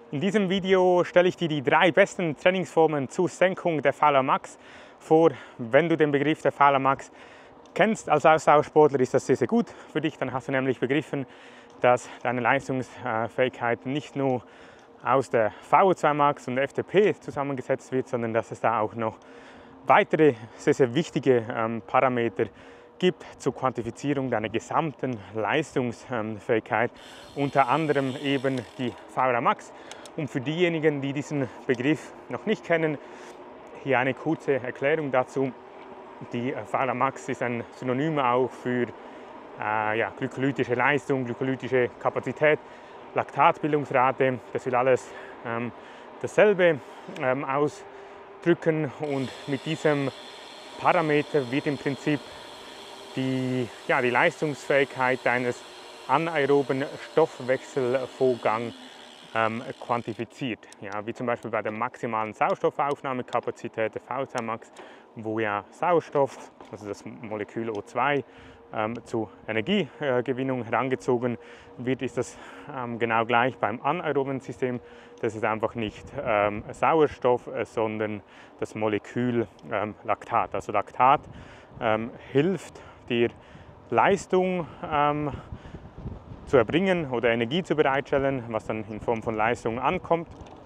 In diesem Video stelle ich dir die 3 besten Trainingsformen zur Senkung der VLA-Max vor. Wenn du den Begriff der VLA-Max kennst als Ausdauersportler, ist das sehr, sehr gut für dich. Dann hast du nämlich begriffen, dass deine Leistungsfähigkeit nicht nur aus der VO2 Max und der FTP zusammengesetzt wird, sondern dass es da auch noch weitere sehr, sehr wichtige Parameter gibt zur Quantifizierung deiner gesamten Leistungsfähigkeit, unter anderem eben die VLA-Max. Und für diejenigen, die diesen Begriff noch nicht kennen, hier eine kurze Erklärung dazu. Die VLA-Max ist ein Synonym auch für glykolytische Leistung, glykolytische Kapazität, Laktatbildungsrate. Das will alles dasselbe ausdrücken, und mit diesem Parameter wird im Prinzip die Leistungsfähigkeit deines anaeroben Stoffwechselvorgangs quantifiziert. Ja, wie zum Beispiel bei der maximalen Sauerstoffaufnahmekapazität der VO2 Max, wo ja Sauerstoff, also das Molekül O2, zur Energiegewinnung herangezogen wird, ist das genau gleich beim anaeroben System. Das ist einfach nicht Sauerstoff, sondern das Molekül Laktat. Also Laktat hilft dir, Leistung zu erbringen oder Energie zu bereitstellen, was dann in Form von Leistung ankommt.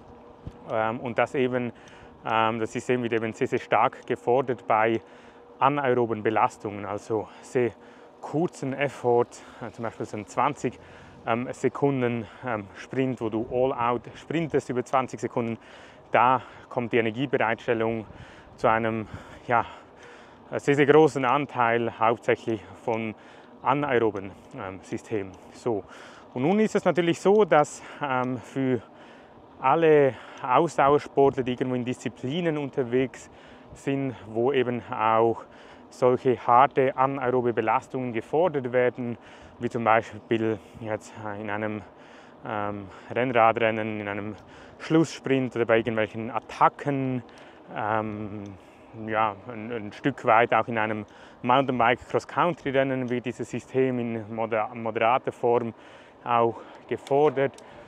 Und das System wird eben sehr, sehr stark gefordert bei anaeroben Belastungen, also sehr kurzen Effort, zum Beispiel so ein 20 Sekunden Sprint, wo du all out sprintest über 20 Sekunden. Da kommt die Energiebereitstellung zu einem sehr, sehr großen Anteil hauptsächlich von anaeroben System. So. Und nun ist es natürlich so, dass für alle Ausdauersportler, die irgendwo in Disziplinen unterwegs sind, wo eben auch solche harte anaerobe Belastungen gefordert werden, wie zum Beispiel jetzt in einem Rennradrennen, in einem Schlusssprint oder bei irgendwelchen Attacken, ein Stück weit auch in einem Mountainbike Cross-Country-Rennen wird dieses System in moderater Form auch gefordert.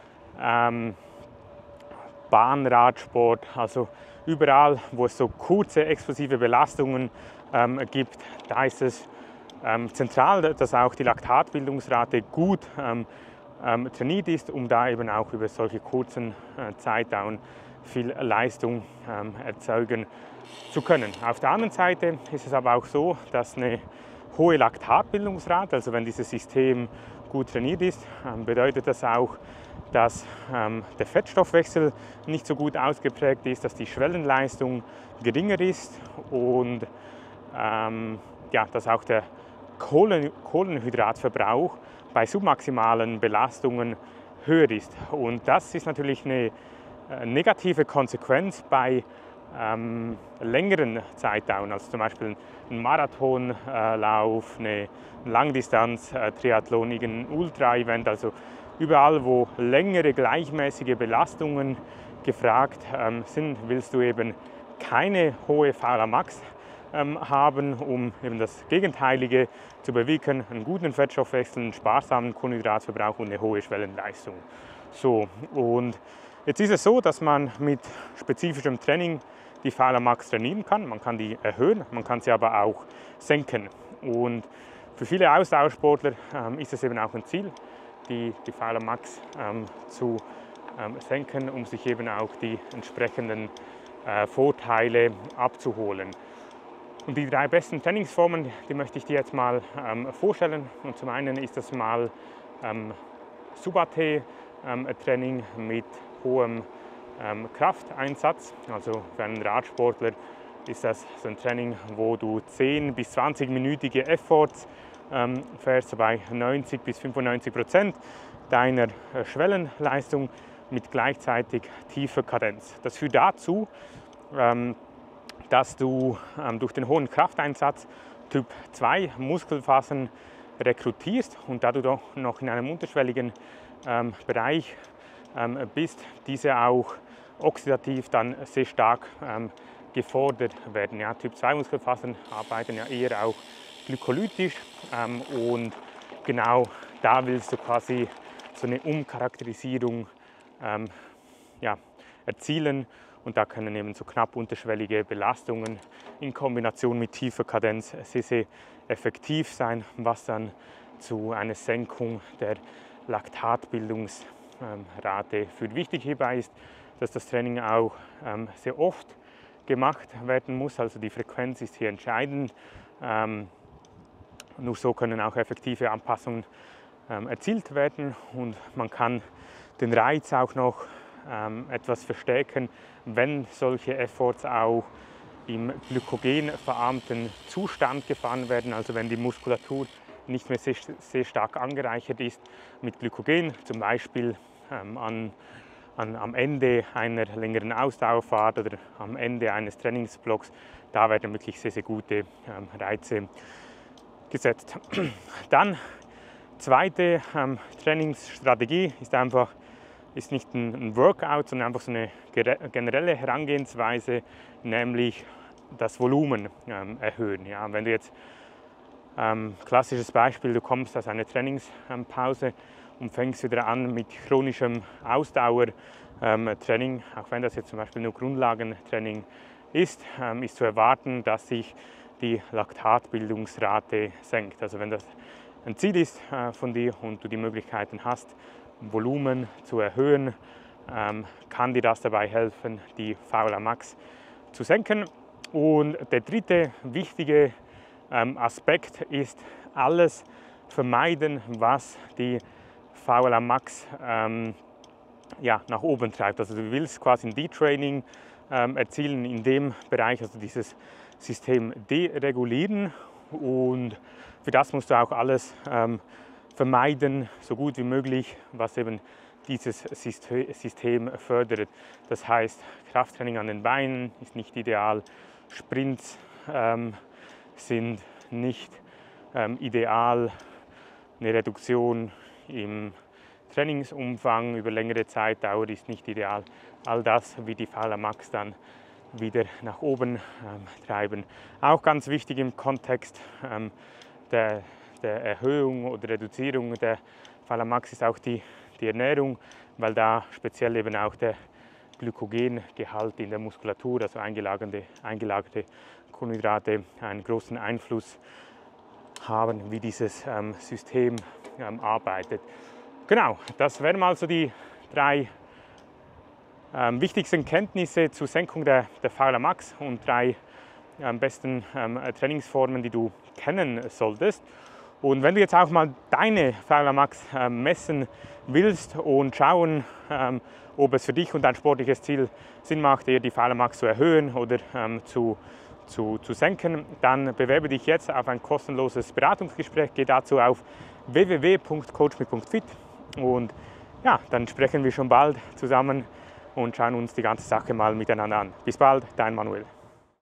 Bahnradsport, also überall, wo es so kurze explosive Belastungen gibt, da ist es zentral, dass auch die Laktatbildungsrate gut trainiert ist, um da eben auch über solche kurzen Zeitdauern viel Leistung erzeugen zu können. Auf der anderen Seite ist es aber auch so, dass eine hohe Laktatbildungsrate, also wenn dieses System gut trainiert ist, bedeutet das auch, dass der Fettstoffwechsel nicht so gut ausgeprägt ist, dass die Schwellenleistung geringer ist und dass auch der Kohlenhydratverbrauch bei submaximalen Belastungen höher ist. Und das ist natürlich eine negative Konsequenz bei längeren Zeitdauern, also zum Beispiel ein Marathonlauf, ein Langdistanz-Triathlon, ein Ultra-Event, also überall, wo längere gleichmäßige Belastungen gefragt sind, willst du eben keine hohe VLA-Max haben, um eben das Gegenteilige zu bewirken, einen guten Fettstoffwechsel, einen sparsamen Kohlenhydratverbrauch und eine hohe Schwellenleistung. So, und jetzt ist es so, dass man mit spezifischem Training die VLA-Max trainieren kann. Man kann die erhöhen, man kann sie aber auch senken. Und für viele Ausdauersportler ist es eben auch ein Ziel, die VLA-Max zu senken, um sich eben auch die entsprechenden Vorteile abzuholen. Und die 3 besten Trainingsformen, die möchte ich dir jetzt mal vorstellen. Und zum einen ist das mal Sub-AT-Training mit hohem Krafteinsatz. Also für einen Radsportler ist das so ein Training, wo du 10 bis 20-minütige Efforts fährst, bei 90 bis 95% deiner Schwellenleistung mit gleichzeitig tiefer Kadenz. Das führt dazu, dass du durch den hohen Krafteinsatz Typ 2 Muskelfasern rekrutierst, und da du doch noch in einem unterschwelligen Bereich bist, diese auch oxidativ dann sehr stark gefordert werden. Ja, Typ 2 Muskelfasern arbeiten ja eher auch glykolytisch, und genau da willst du quasi so eine Umcharakterisierung erzielen. Und da können eben so knapp unterschwellige Belastungen in Kombination mit tiefer Kadenz sehr, sehr effektiv sein, was dann zu einer Senkung der Laktatbildungsrate führt. Wichtig hierbei ist, dass das Training auch sehr oft gemacht werden muss, also die Frequenz ist hier entscheidend. Nur so können auch effektive Anpassungen erzielt werden und man kann den Reiz auch noch etwas verstärken, wenn solche Efforts auch im glykogenverarmten Zustand gefahren werden, also wenn die Muskulatur nicht mehr sehr stark angereichert ist mit Glykogen, zum Beispiel am Ende einer längeren Ausdauerfahrt oder am Ende eines Trainingsblocks. Da werden wirklich sehr, sehr gute Reize gesetzt. Dann zweite Trainingsstrategie ist nicht ein Workout, sondern einfach so eine generelle Herangehensweise, nämlich das Volumen erhöhen. Ja, wenn du jetzt klassisches Beispiel, du kommst aus einer Trainingspause und fängst wieder an mit chronischem Ausdauertraining, auch wenn das jetzt zum Beispiel nur Grundlagentraining ist zu erwarten, dass sich die Laktatbildungsrate senkt. Also wenn das ein Ziel ist von dir und du die Möglichkeiten hast, Volumen zu erhöhen, kann dir das dabei helfen, die VLA Max zu senken. Und der dritte wichtige Aspekt ist alles vermeiden, was die VLA Max nach oben treibt. Also du willst quasi ein Detraining erzielen in dem Bereich, also dieses System deregulieren, und für das musst du auch alles vermeiden, so gut wie möglich, was eben dieses System fördert. Das heißt, Krafttraining an den Beinen ist nicht ideal, Sprints sind nicht ideal, eine Reduktion im Trainingsumfang über längere Zeitdauer ist nicht ideal. All das wird die VLA Max dann wieder nach oben treiben. Auch ganz wichtig im Kontext der Erhöhung oder Reduzierung der VLA Max ist auch die Ernährung, weil da speziell eben auch der Glykogengehalt in der Muskulatur, also eingelagerte Kohlenhydrate, einen großen Einfluss haben, wie dieses System arbeitet. Genau, das wären mal so die drei wichtigsten Kenntnisse zur Senkung der VLA Max und drei besten Trainingsformen, die du kennen solltest. Und wenn du jetzt auch mal deine VLA Max messen willst und schauen, ob es für dich und dein sportliches Ziel Sinn macht, eher die VLA Max zu erhöhen oder zu senken, dann bewerbe dich jetzt auf ein kostenloses Beratungsgespräch. Geh dazu auf www.coachme.fit und ja, dann sprechen wir schon bald zusammen und schauen uns die ganze Sache mal miteinander an. Bis bald, dein Manuel.